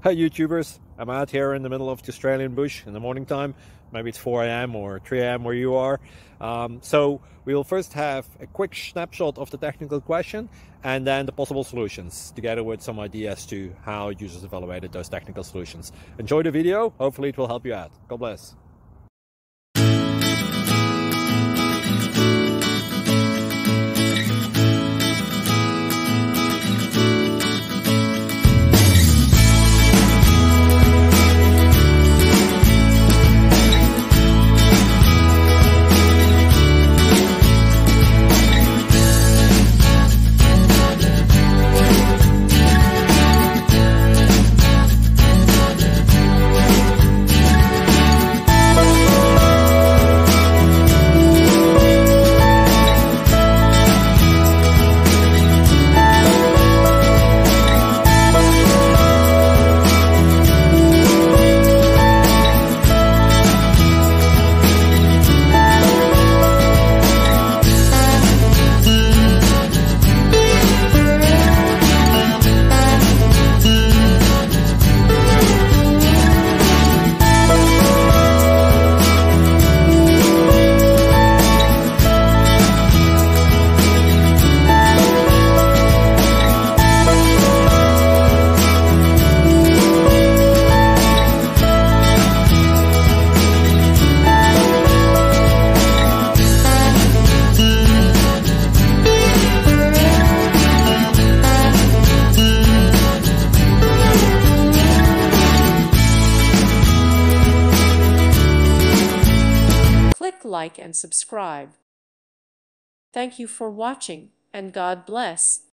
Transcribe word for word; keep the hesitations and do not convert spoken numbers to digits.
Hi YouTubers, I'm out here in the middle of the Australian bush in the morning time. Maybe it's four A M or three A M where you are. Um, so we'll first have a quick snapshot of the technical question and then the possible solutions, together with some ideas to how users evaluated those technical solutions. Enjoy the video, hopefully it will help you out. God bless. Like and subscribe. Thank you for watching, and God bless.